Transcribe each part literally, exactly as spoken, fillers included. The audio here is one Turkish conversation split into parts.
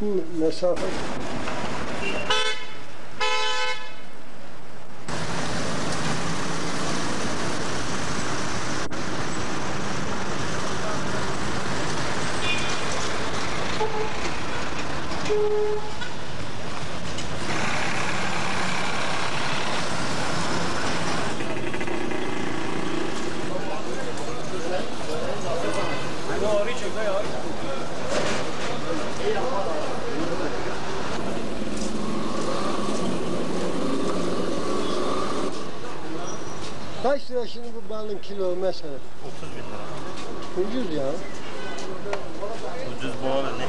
mesafe. Kaç lira şimdi bu balın kilo mesela? otuz bin lira. Ucuz ya. Ucuz bu arada ne?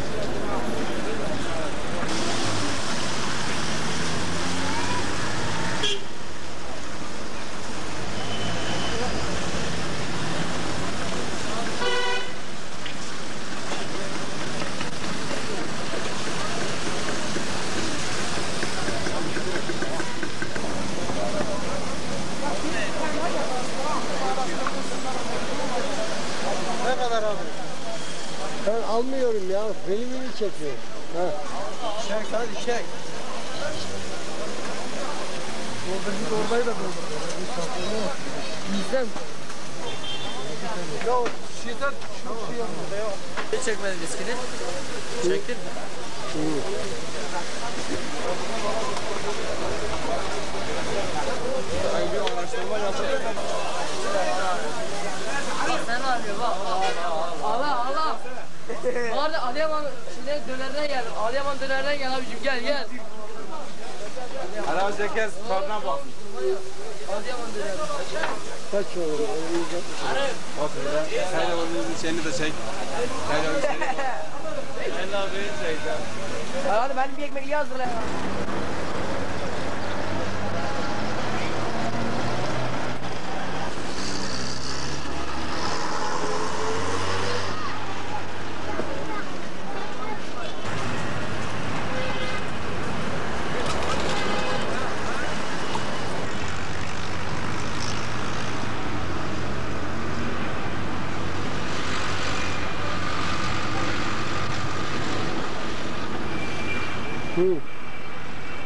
Ne kadar abi? Ben almıyorum ya, filmini çekiyor. Ha. Çek hadi çek. Doldurdu orayı da doldurdu. Bizden. Ya şeytan çok şey yapmadı. Ne çekmedin viskini? Çektin mi? Hı. Ben bir araştırma yapayım. Sen arıyor bak. Allah Allah. Bu arada Adıyaman şimdi dönerden geldim. Adıyaman dönerden gel abicim gel gel. Hala zekers tadına bak. Adıyaman döner. Kaç olur? otuz lira. Sen onun şeyini de çek. Sen onun şeyini de çek. Ben de abi çek. Hadi benim bir ekmek yazdır ya. Hı.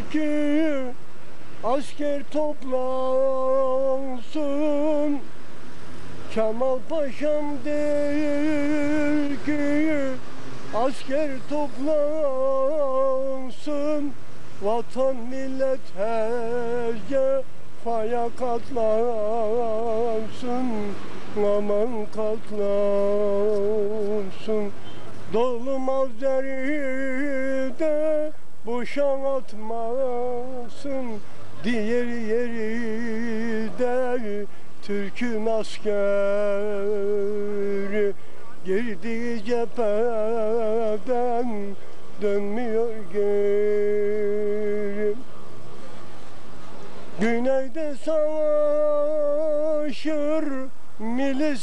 ki asker toplansın. Kemal Paşam der ki asker toplansın. Vatan millet her cefaya katlansın. Aman katlansın. Dolmaz deride boşan atmasın. Diğer yeri de Türk'ün askeri girdiği cepheden dönmüyor geri. Güneyde savaşır milis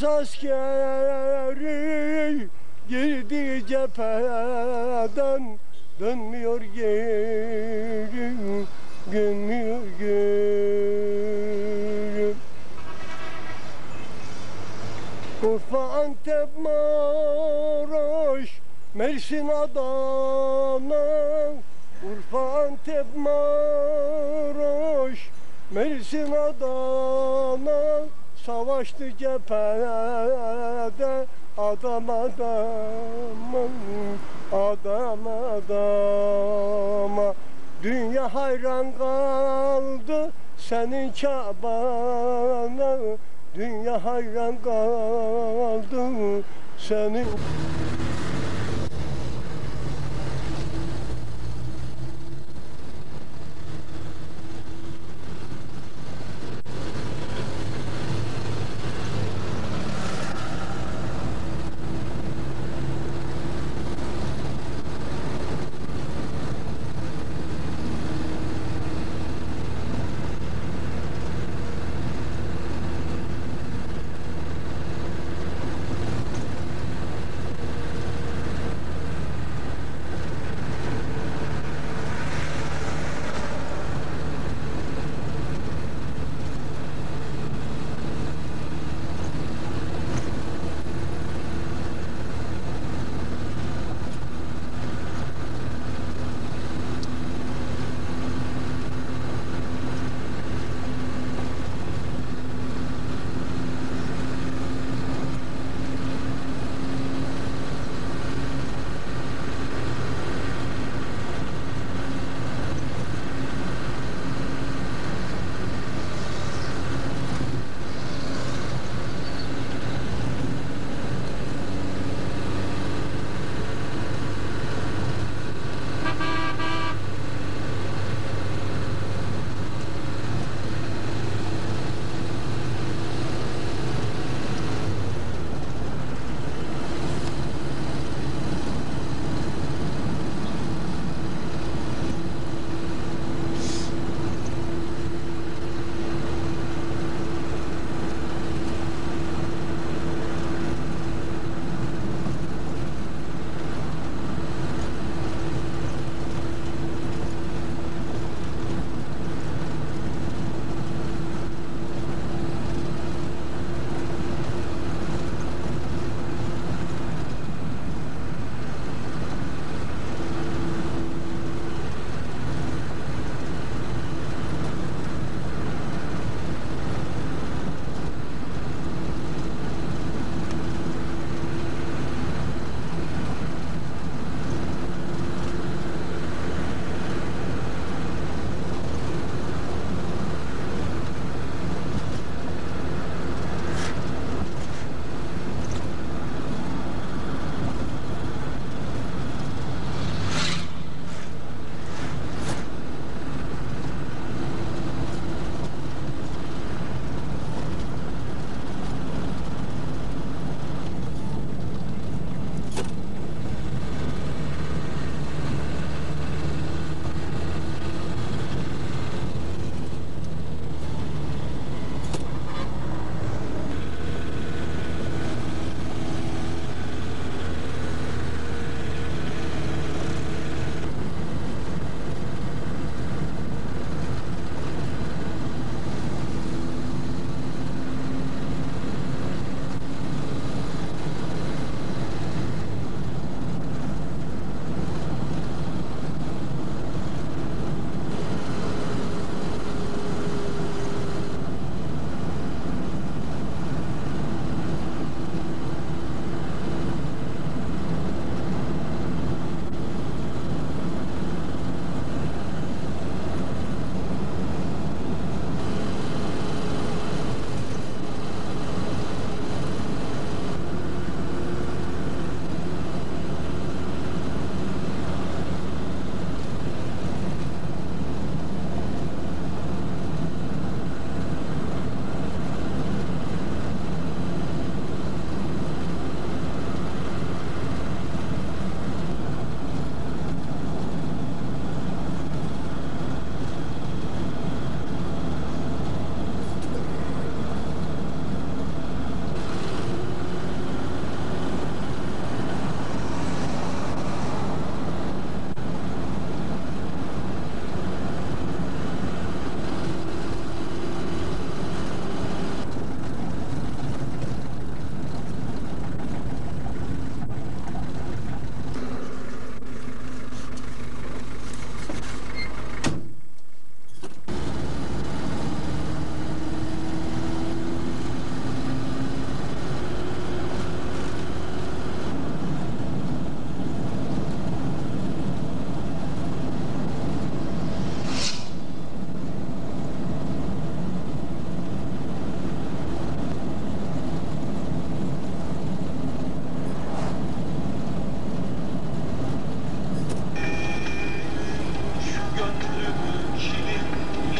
askeri girdiği cepheden dönmüyor geri, dönmüyor geri. Urfa, Antep, Maraş, Mersin, Adana. Urfa, Antep, Maraş, Mersin, Adana. Savaştı cephede adam adama, adam adama. Dünya hayran kaldı senin çabana. Dünya hayran kaldı senin.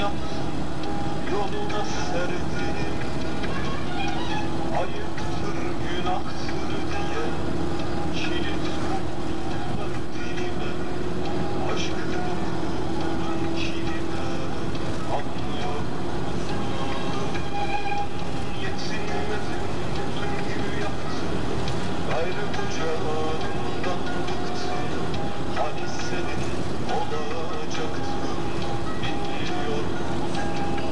yaptım, yoluna serdim. Ayıptır, günahtır diye kilit vurdular dilime. Aşkı dokudum kilime, anlıyor musun? Yetinmedim, türkü yaptım, gayrı bu canımdan bıktım. Hani senin olacaktım, biliyor musun?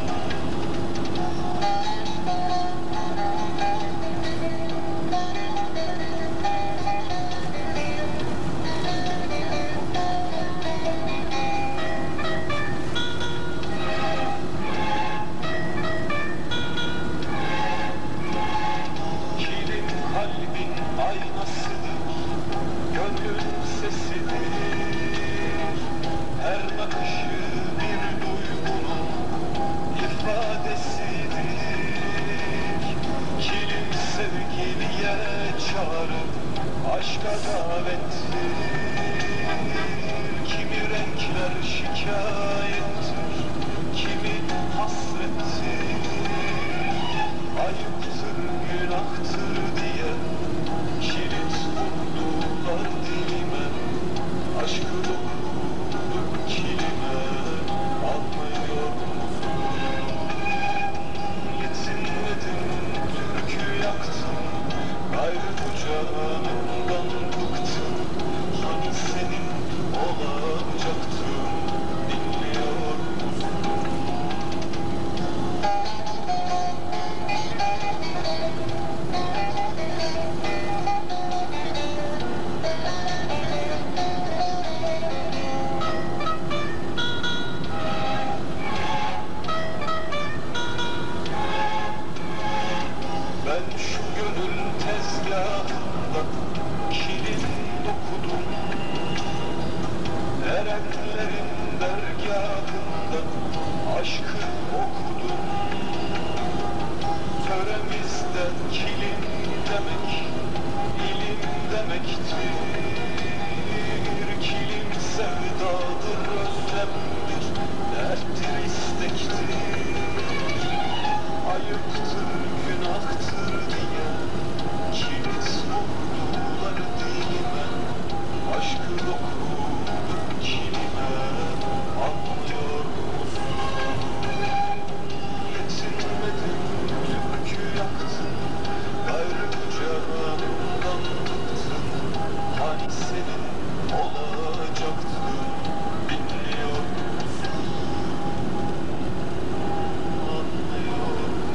Kilim kalbin aynasıdır, gönlün sesidir. Her bakışı bir duygunun ifadesidir. Kilim sevgiliye çağrı, aşka davettir. Kimi renkler şikayettir, kimi hasrettir. Ayıptır, günahtır diye kilit vurdular dilime. Aşkı dokudum kilime, anlıyor musun? Yetinmedim, türkü yaktım, gayrı bu canımdan bıktım. Hani senin olacaktım, dinliyor musun? Ben şu gönül tezgahında kilit dokudum. Erenlerin dergahında aşkı okudum. Töremizde kilim demek, ilim demektir. Kilim sevdadır, özlemdir, derttir, istektir. Ayıptır, günahtır diye kilit vurdular dilime. Aşkı dokudum kilime, anlıyor musun? Yetinmedim, türkü yaktım, gayrı bu canımdan bıktım. Hani senin olacaktım, biliyor musun? Anlıyor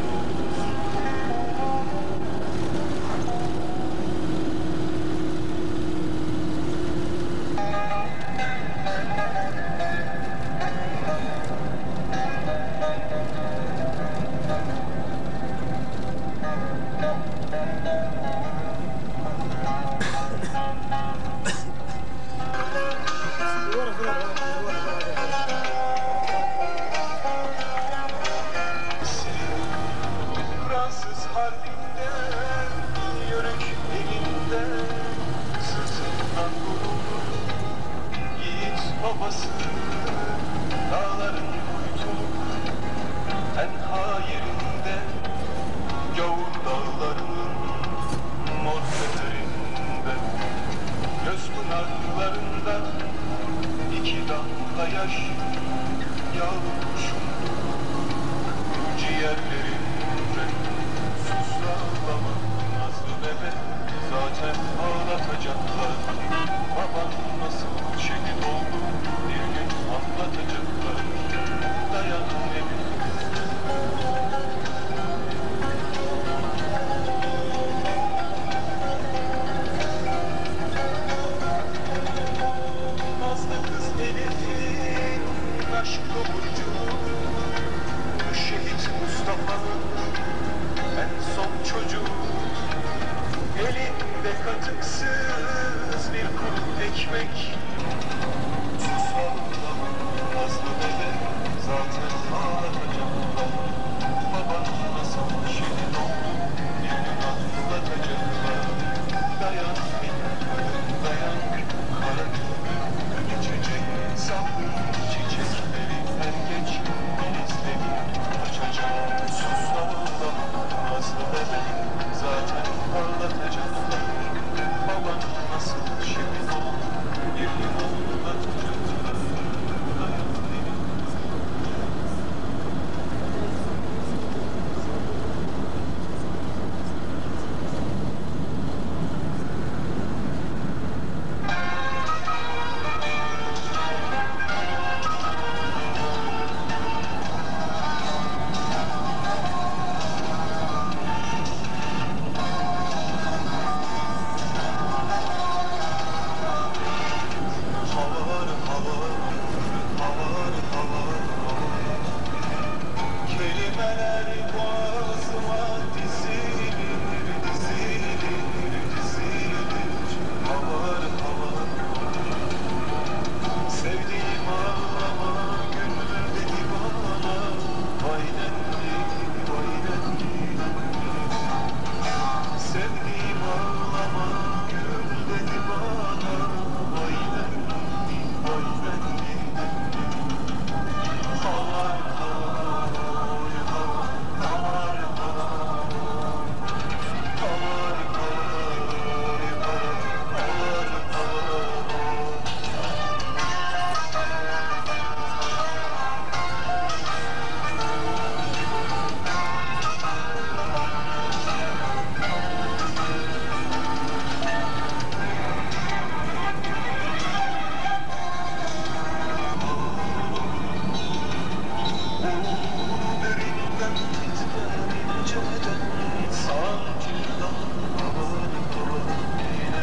Fransız harbinde, yörük elinde, sırtından vurulur yiğit babası. Dağların kuytuluk tenha yerinde, gavur dağlarının mor fenerinde, göz pınarlarında iki damla yaş yağmurmuşum. Ciğerlerimde sus ağlama nazlı bebe, zaten ağlatacaklar. Baban nasıl şehit oldu bir gün anlatacaklar. Dayan benim. Nazlı kız Elif'in aşk dokucu, şehit Mustafa'nın en son çocuğu. Elinde katıksız bir kuru ekmek. Sus ağlama nazlı bebe, zaten ağlatacaklar. Baban nasıl şehit oldu bir gün anlatacaklar. Dayan benim, dayan kara gümrük geçecek. Sabrın çiçekleri er geç, deniz Kelimeler boğazıma dizilir, dizilir, dizilir. Havar havar. Sevdiğim ağlama, gönül dedi bana. Vay nenni, vay nenni. Sevdiğim ağlama, gönül dedi bana. Vay nenni, vay nenni. Havar havar, havar, havar havar. Havar havar, havar havar. Derinden titrer inceden sancıdan havar havar.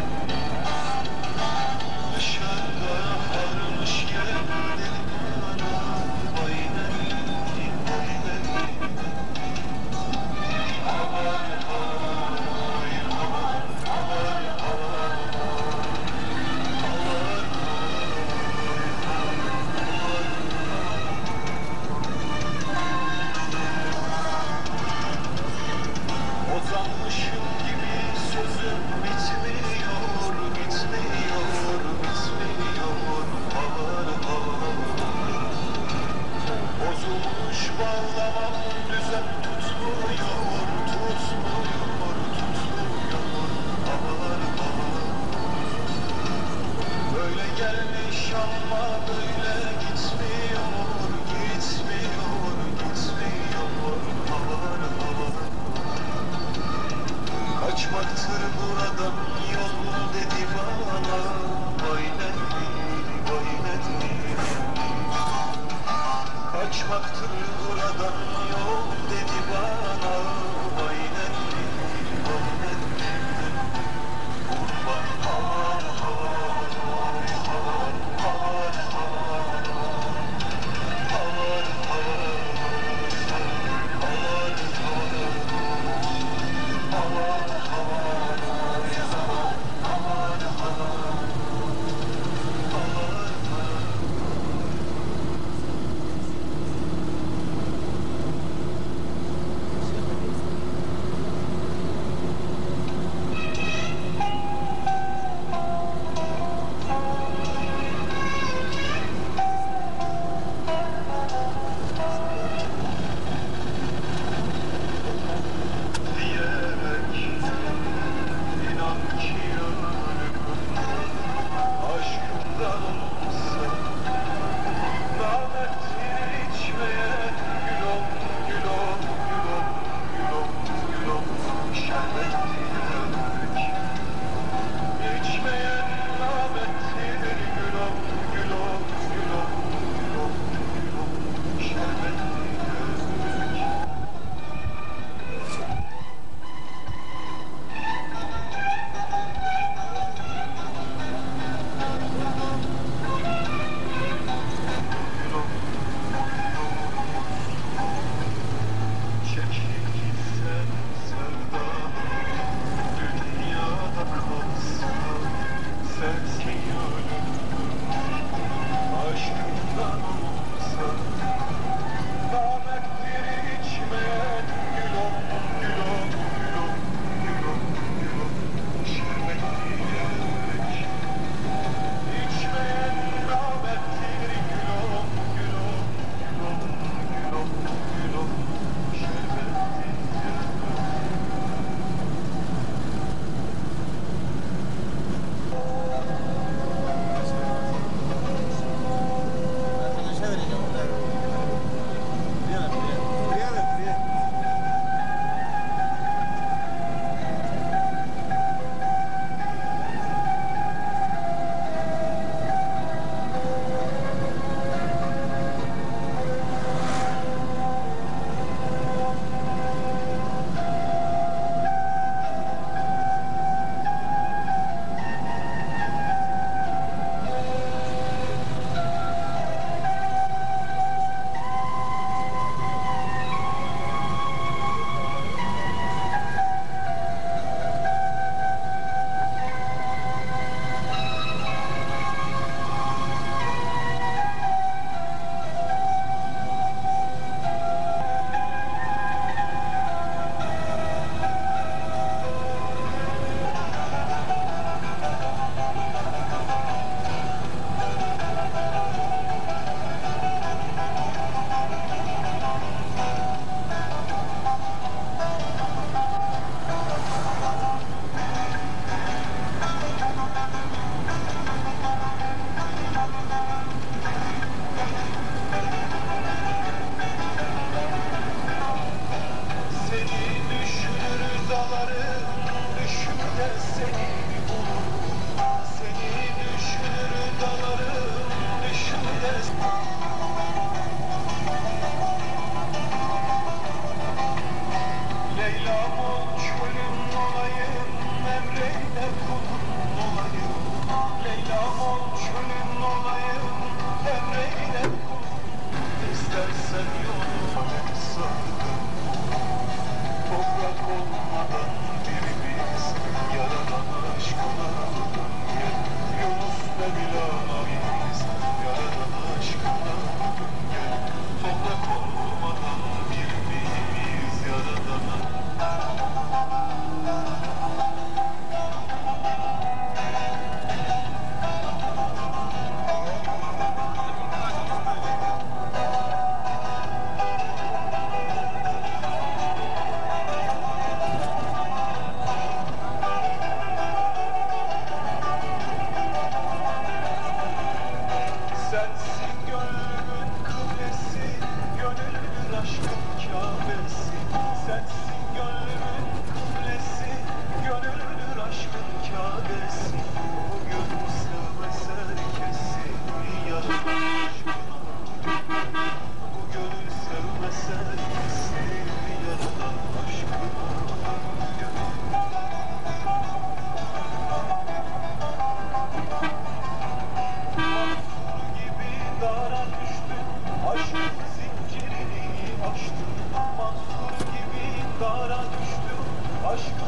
Dışarıda varmış yerleri bana. Vay nenni, vay nenni. Havar havar, havar, havar havar. Havar Ozanmışım gibi sözüm bitmiyor, bitmiyor, bitmiyor. Havar havar. Bozulmuş bağlamam düzen tutmuyor, tutmuyor, tutmuyor. Havar havar. Böyle gelmiş ama böyle gitmiyor, gitmiyor, gitmiyor. Havar havar. Kaçmaktır buradan yol dedi bana. Vay nenni, vay nenni. Kaçmaktır buradan yol dedi bana. Vay nenni, vay nenni. Kurban havar havar, havar, havar havar. Havar havar, havar havar. Havar havar, havar havar. Havar havar. Kâbesi, sensin gönlümün kıblesi, gönüldür aşkın kâbesi. Bugün sevmez herkesi, yaradan aşkına. Bugün sevmez herkesi, yaradan aşkına. Mahsur gibi dara düştüm, aşkın zincirini açtım. Mahsur gibi dara düştüm, aşkın